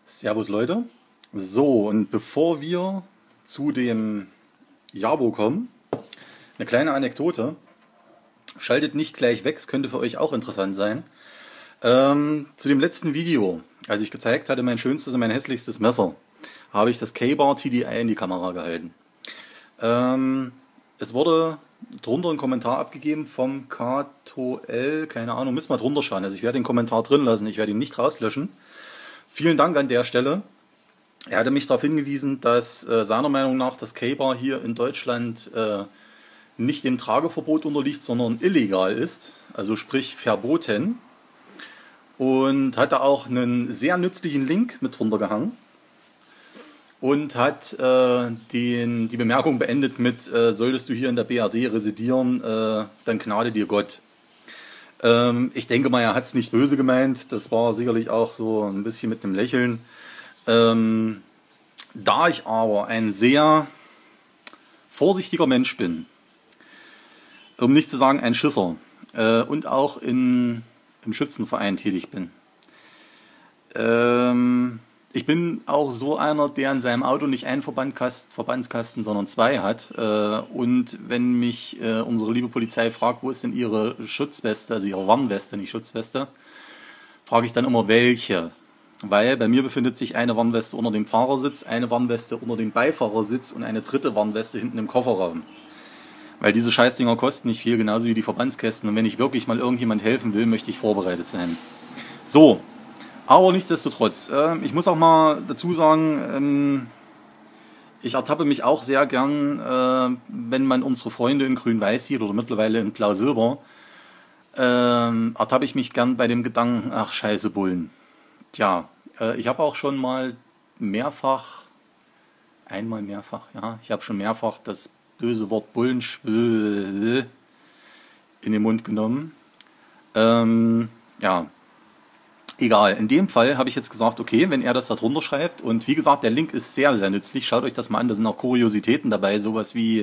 Servus Leute. So, und bevor wir zu dem Jabo kommen, eine kleine Anekdote. Schaltet nicht gleich weg, es könnte für euch auch interessant sein. Zu dem letzten Video, als ich gezeigt hatte, mein schönstes und mein hässlichstes Messer, habe ich das Ka-Bar TDI in die Kamera gehalten. Es wurde drunter ein Kommentar abgegeben vom K2L, keine Ahnung, müssen wir drunter schauen. Also ich werde den Kommentar drin lassen, ich werde ihn nicht rauslöschen. Vielen Dank an der Stelle. Er hatte mich darauf hingewiesen, dass seiner Meinung nach das Ka-Bar hier in Deutschland nicht dem Trageverbot unterliegt, sondern illegal ist, also sprich verboten. Und hatte auch einen sehr nützlichen Link mit drunter gehangen und hat die Bemerkung beendet mit, solltest du hier in der BRD residieren, dann gnade dir Gott. Ich denke mal, er hat es nicht böse gemeint, das war sicherlich auch so ein bisschen mit einem Lächeln. Da ich aber ein sehr vorsichtiger Mensch bin, um nicht zu sagen ein Schisser, und auch im Schützenverein tätig bin. Ich bin auch so einer, der in seinem Auto nicht einen Verbandskasten, sondern zwei hat. Und wenn mich unsere liebe Polizei fragt, wo ist denn ihre Schutzweste, also ihre Warnweste, nicht Schutzweste, frage ich dann immer, welche. Weil bei mir befindet sich eine Warnweste unter dem Fahrersitz, eine Warnweste unter dem Beifahrersitz und eine dritte Warnweste hinten im Kofferraum. Weil diese Scheißdinger kosten nicht viel, genauso wie die Verbandskästen. Und wenn ich wirklich mal irgendjemand helfen will, möchte ich vorbereitet sein. So, aber nichtsdestotrotz, ich muss auch mal dazu sagen, ich ertappe mich auch sehr gern, wenn man unsere Freunde in Grün-Weiß sieht oder mittlerweile in Blau-Silber, ertappe ich mich gern bei dem Gedanken, ach scheiße Bullen. Tja, ich habe auch schon mal ich habe schon mehrfach das böse Wort Bullenschwül in den Mund genommen. Ja, egal. In dem Fall habe ich jetzt gesagt, okay, wenn er das da drunter schreibt, und wie gesagt, der Link ist sehr, sehr nützlich, schaut euch das mal an, da sind auch Kuriositäten dabei, sowas wie,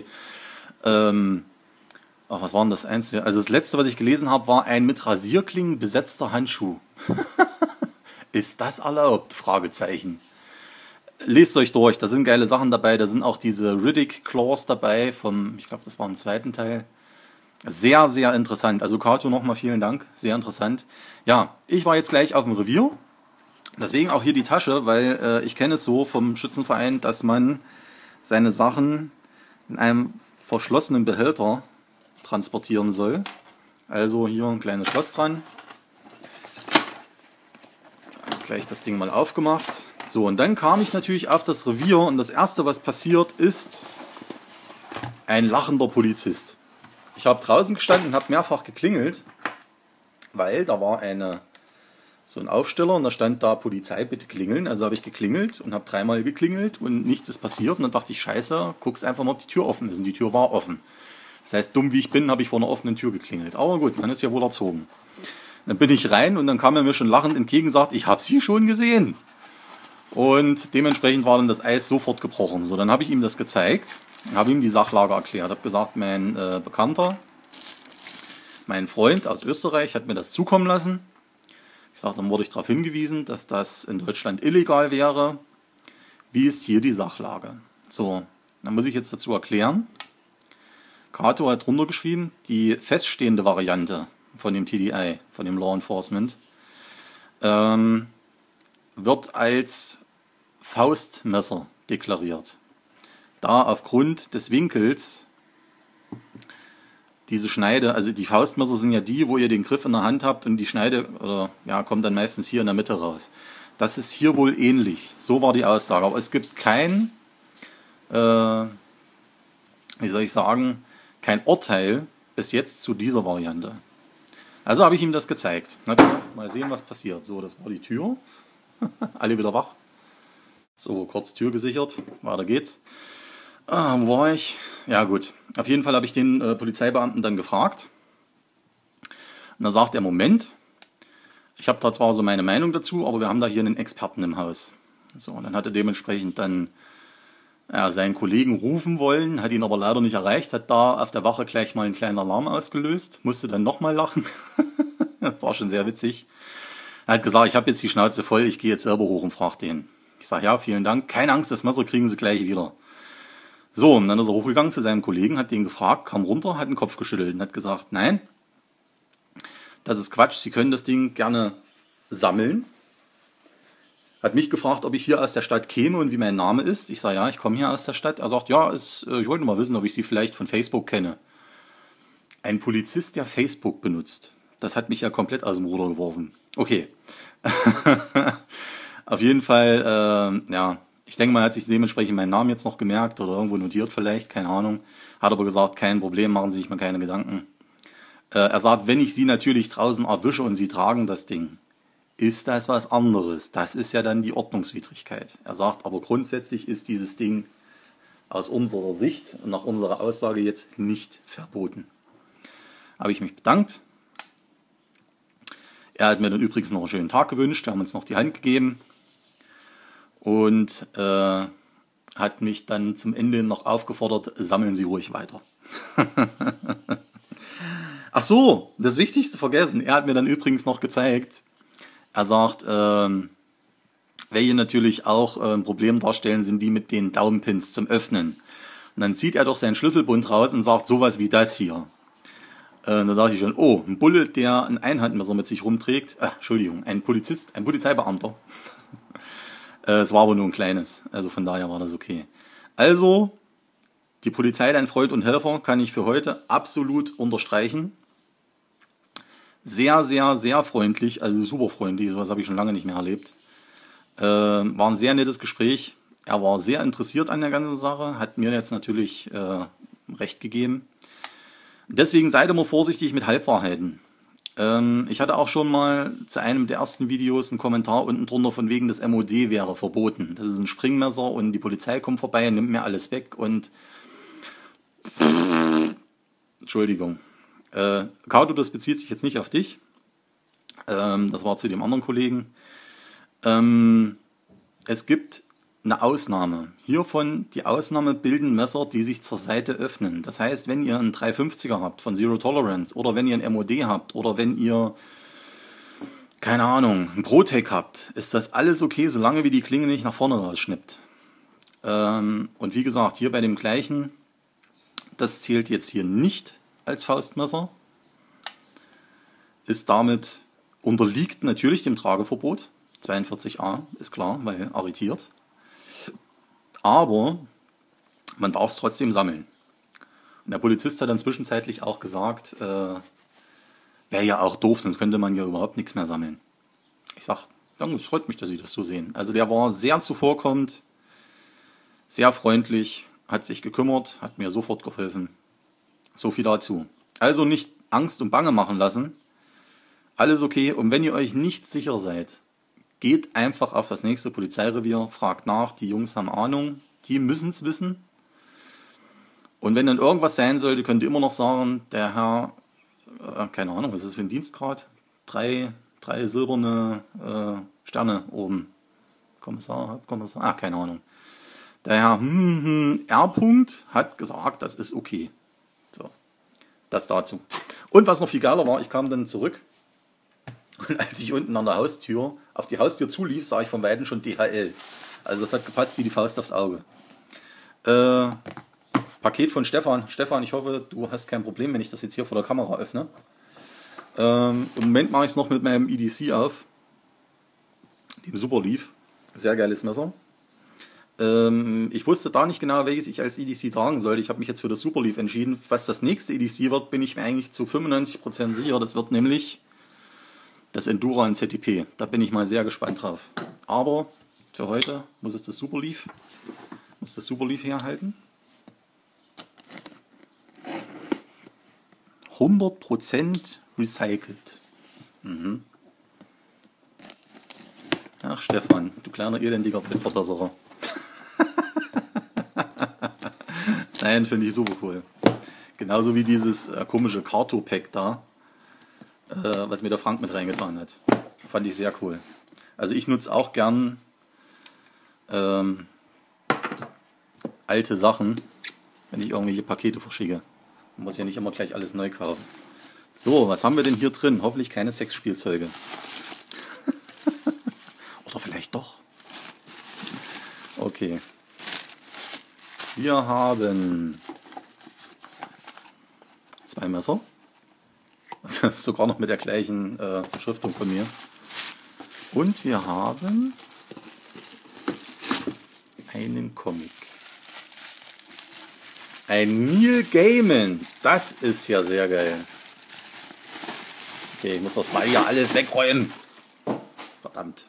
was war denn das Einzige? Also das letzte, was ich gelesen habe, war ein mit Rasierklingen besetzter Handschuh. Ist das erlaubt? Fragezeichen. Lest euch durch, da sind geile Sachen dabei, da sind auch diese Riddick Claws dabei, ich glaube, das war im zweiten Teil. Sehr, sehr interessant. Also Kato, nochmal vielen Dank, sehr interessant. Ja, ich war jetzt gleich auf dem Revier, deswegen auch hier die Tasche, weil ich kenne es so vom Schützenverein, dass man seine Sachen in einem verschlossenen Behälter transportieren soll. Also hier ein kleines Schloss dran. Gleich das Ding mal aufgemacht. So, und dann kam ich natürlich auf das Revier und das erste, was passiert, ist ein lachender Polizist. Ich habe draußen gestanden und habe mehrfach geklingelt, weil da war so ein Aufsteller und da stand da Polizei, bitte klingeln. Also habe ich geklingelt und habe dreimal geklingelt und nichts ist passiert. Und dann dachte ich, scheiße, guck's einfach mal, ob die Tür offen ist. Und die Tür war offen. Das heißt, dumm wie ich bin, habe ich vor einer offenen Tür geklingelt. Aber gut, man ist ja wohl erzogen. Dann bin ich rein und dann kam er mir schon lachend entgegen und sagt, ich habe Sie schon gesehen. Und dementsprechend war dann das Eis sofort gebrochen. So, dann habe ich ihm das gezeigt, habe ihm die Sachlage erklärt, habe gesagt, mein Bekannter, mein Freund aus Österreich hat mir das zukommen lassen. Ich sage, dann wurde ich darauf hingewiesen, dass das in Deutschland illegal wäre. Wie ist hier die Sachlage? So, dann muss ich jetzt dazu erklären. Kato hat drunter geschrieben, die feststehende Variante von dem TDI, von dem Law Enforcement, wird als Faustmesser deklariert. Da aufgrund des Winkels diese Schneide, also die Faustmesser sind ja die, wo ihr den Griff in der Hand habt und die Schneide kommt dann meistens hier in der Mitte raus. Das ist hier wohl ähnlich. So war die Aussage. Aber es gibt kein Urteil bis jetzt zu dieser Variante. Also habe ich ihm das gezeigt. Mal sehen, was passiert. So, das war die Tür. Alle wieder wach. So, kurz Tür gesichert. Weiter geht's. Wo war ich? Ja gut. Auf jeden Fall habe ich den Polizeibeamten dann gefragt. Und da sagt er, Moment, ich habe da zwar so meine Meinung dazu, aber wir haben da hier einen Experten im Haus. So, und dann hat er dementsprechend dann seinen Kollegen rufen wollen, hat ihn aber leider nicht erreicht, hat da auf der Wache gleich mal einen kleinen Alarm ausgelöst, musste dann nochmal lachen. War schon sehr witzig. Er hat gesagt, ich habe jetzt die Schnauze voll, ich gehe jetzt selber hoch und frage den. Ich sage, ja, vielen Dank. Keine Angst, das Messer kriegen Sie gleich wieder. So, und dann ist er hochgegangen zu seinem Kollegen, hat den gefragt, kam runter, hat den Kopf geschüttelt und hat gesagt, nein, das ist Quatsch, Sie können das Ding gerne sammeln. Hat mich gefragt, ob ich hier aus der Stadt käme und wie mein Name ist. Ich sage, ja, ich komme hier aus der Stadt. Er sagt, ja, ich wollte mal wissen, ob ich Sie vielleicht von Facebook kenne. Ein Polizist, der Facebook benutzt. Das hat mich ja komplett aus dem Ruder geworfen. Okay. Auf jeden Fall, ja, ich denke mal, er hat sich dementsprechend meinen Namen jetzt noch gemerkt oder irgendwo notiert vielleicht, keine Ahnung. Hat aber gesagt, kein Problem, machen Sie sich mal keine Gedanken. Er sagt, wenn ich Sie natürlich draußen erwische und Sie tragen das Ding, ist das was anderes. Das ist ja dann die Ordnungswidrigkeit. Er sagt, aber grundsätzlich ist dieses Ding aus unserer Sicht und nach unserer Aussage jetzt nicht verboten. Habe ich mich bedankt. Er hat mir dann übrigens noch einen schönen Tag gewünscht. Wir haben uns noch die Hand gegeben. Und hat mich dann zum Ende noch aufgefordert, sammeln Sie ruhig weiter. Ach so, das Wichtigste vergessen. Er hat mir dann übrigens noch gezeigt, er sagt, welche natürlich auch ein Problem darstellen, sind die mit den Daumenpins zum Öffnen. Und dann zieht er doch seinen Schlüsselbund raus und sagt, sowas wie das hier. Da dachte ich schon, oh, ein Bulle, der ein Einhandmesser mit sich rumträgt. Entschuldigung, ein Polizist, ein Polizeibeamter. Es war aber nur ein kleines, also von daher war das okay. Also, die Polizei, dein Freund und Helfer, kann ich für heute absolut unterstreichen. Sehr, sehr, sehr freundlich, also super freundlich, sowas habe ich schon lange nicht mehr erlebt. War ein sehr nettes Gespräch. Er war sehr interessiert an der ganzen Sache, hat mir jetzt natürlich recht gegeben. Deswegen seid immer vorsichtig mit Halbwahrheiten. Ich hatte auch schon mal zu einem der ersten Videos einen Kommentar unten drunter von wegen, das MOD wäre verboten. Das ist ein Springmesser und die Polizei kommt vorbei, nimmt mir alles weg und... Entschuldigung. Kato, das bezieht sich jetzt nicht auf dich. Das war zu dem anderen Kollegen. Es gibt eine Ausnahme. Hiervon, die Ausnahme bilden Messer, die sich zur Seite öffnen. Das heißt, wenn ihr einen 350er habt von Zero Tolerance oder wenn ihr ein MOD habt oder wenn ihr, keine Ahnung, ein Protec habt, ist das alles okay, solange wie die Klinge nicht nach vorne rausschnippt. Und wie gesagt, hier bei dem gleichen, das zählt jetzt hier nicht als Faustmesser, ist damit, unterliegt natürlich dem Trageverbot, 42a, ist klar, weil arretiert. Aber man darf es trotzdem sammeln. Und der Polizist hat dann zwischenzeitlich auch gesagt, wäre ja auch doof, sonst könnte man ja überhaupt nichts mehr sammeln. Ich sage, ja, es freut mich, dass Sie das so sehen. Also der war sehr zuvorkommend, sehr freundlich, hat sich gekümmert, hat mir sofort geholfen. So viel dazu. Also nicht Angst und Bange machen lassen. Alles okay. Und wenn ihr euch nicht sicher seid, geht einfach auf das nächste Polizeirevier, fragt nach, die Jungs haben Ahnung, die müssen es wissen. Und wenn dann irgendwas sein sollte, könnt ihr immer noch sagen, der Herr, keine Ahnung, was ist das für ein Dienstgrad? Drei silberne Sterne oben. Kommissar, Hauptkommissar, keine Ahnung. Der Herr R. hat gesagt, das ist okay. So, das dazu. Und was noch viel geiler war, ich kam dann zurück. Und als ich unten an der Haustür, auf die Haustür zulief, sah ich von Weitem schon DHL. Also das hat gepasst wie die Faust aufs Auge. Paket von Stefan. Stefan, ich hoffe, du hast kein Problem, wenn ich das jetzt hier vor der Kamera öffne. Im Moment mache ich es noch mit meinem EDC auf. Dem Superleaf. Sehr geiles Messer. Ich wusste da nicht genau, welches ich als EDC tragen sollte. Ich habe mich jetzt für das Superleaf entschieden. Was das nächste EDC wird, bin ich mir eigentlich zu 95% sicher. Das wird nämlich das Endura in ZTP. Da bin ich mal sehr gespannt drauf. Aber für heute muss das Superleaf herhalten. 100% recycelt. Ach Stefan, du kleiner elendiger Blindverschlosserer. Nein, finde ich super cool. Genauso wie dieses komische Carto-Pack da, was mir der Frank mit reingetan hat. Fand ich sehr cool. Also ich nutze auch gern alte Sachen, wenn ich irgendwelche Pakete verschicke. Man muss ja nicht immer gleich alles neu kaufen. So, was haben wir denn hier drin? Hoffentlich keine Sexspielzeuge. Oder vielleicht doch. Okay. Wir haben 2 Messer. Sogar noch mit der gleichen Beschriftung von mir. Und wir haben einen Comic. Ein Neil Gaiman. Das ist ja sehr geil. Okay, ich muss das mal hier alles wegräumen. Verdammt.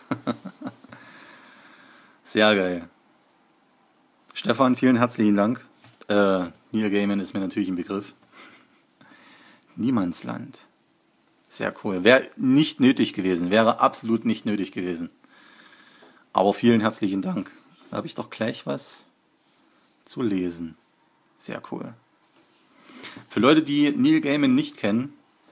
Sehr geil. Stefan, vielen herzlichen Dank. Neil Gaiman ist mir natürlich ein Begriff. Niemandsland. Sehr cool. Wäre nicht nötig gewesen. Wäre absolut nicht nötig gewesen. Aber vielen herzlichen Dank. Da habe ich doch gleich was zu lesen. Sehr cool. Für Leute, die Neil Gaiman nicht kennen,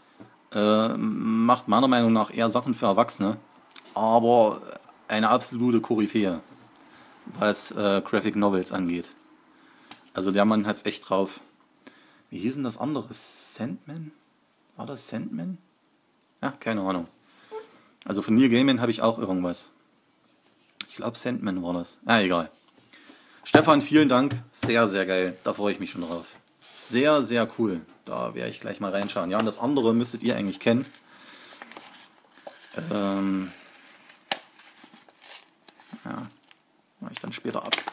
macht meiner Meinung nach eher Sachen für Erwachsene. Aber eine absolute Koryphäe, was Graphic Novels angeht. Also der Mann hat es echt drauf. Wie hieß denn das andere? Sandman? War das Sandman? Ja, keine Ahnung. Also von Neil Gaiman habe ich auch irgendwas. Ich glaube Sandman war das. Ah, egal. Stefan, vielen Dank. Sehr, sehr geil. Da freue ich mich schon drauf. Sehr, sehr cool. Da werde ich gleich mal reinschauen. Ja, und das andere müsstet ihr eigentlich kennen. Ja, mache ich dann später ab.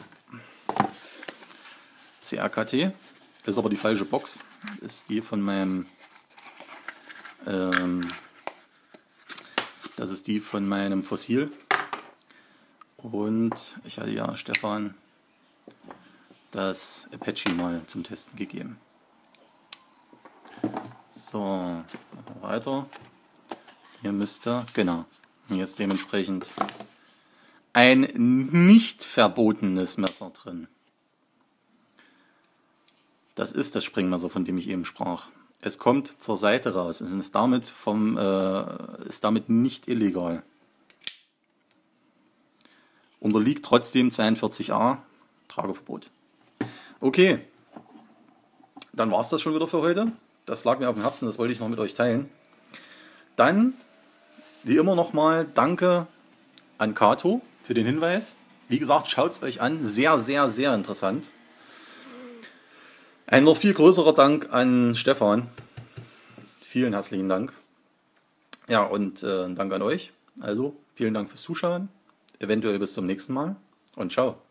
CRKT. Ist aber die falsche Box. Ist die von meinem das ist die von meinem Fossil. Und ich hatte ja Stefan das Apache mal zum Testen gegeben. So, machen wir weiter. Hier müsste, genau, hier ist dementsprechend ein nicht verbotenes Messer drin. Das ist das Springmesser, von dem ich eben sprach. Es kommt zur Seite raus. Es ist damit, ist damit nicht illegal. Unterliegt trotzdem 42a Trageverbot. Okay, dann war es das schon wieder für heute. Das lag mir auf dem Herzen, das wollte ich noch mit euch teilen. Dann, wie immer nochmal, danke an Kato für den Hinweis. Wie gesagt, schaut es euch an. Sehr, sehr, sehr interessant. Ein noch viel größerer Dank an Stefan. Vielen herzlichen Dank. Ja, und Dank an euch. Also, vielen Dank fürs Zuschauen. Eventuell bis zum nächsten Mal und ciao.